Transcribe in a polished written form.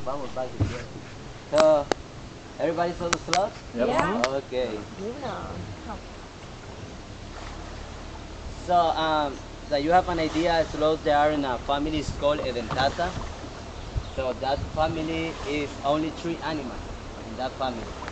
vamos back here. So, everybody saw the sloth? Yep. Yeah. Okay. Moving on. So you have an idea, sloths, they are in a family is called Edentata. So that family is only three animals in that family.